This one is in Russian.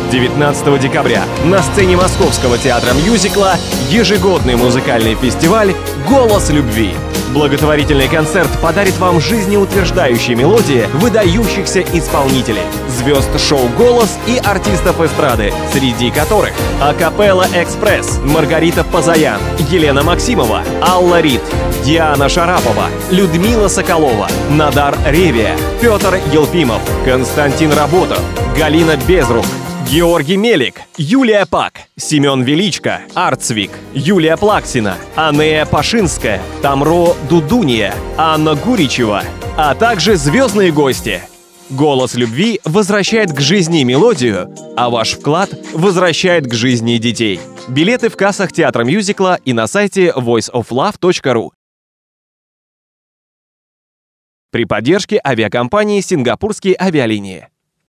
19 декабря на сцене Московского театра мюзикла ежегодный музыкальный фестиваль «Голос любви». Благотворительный концерт подарит вам жизнеутверждающие мелодии выдающихся исполнителей, звезд шоу «Голос» и артистов эстрады, среди которых Акапелла Экспресс, Маргарита Позаян, Елена Максимова, Алла Рид, Диана Шарапова, Людмила Соколова, Надар Ревия, Петр Елфимов, Константин Работов, Галина Безрук, Георгий Мелик, Юлия Пак, Семен Величко, Арцвик, Юлия Плаксина, Анея Пашинская, Тамро Дудуния, Анна Гуричева, а также звездные гости. «Голос любви» возвращает к жизни мелодию, а ваш вклад возвращает к жизни детей. Билеты в кассах театра мюзикла и на сайте voiceoflove.ru. При поддержке авиакомпании «Сингапурские авиалинии».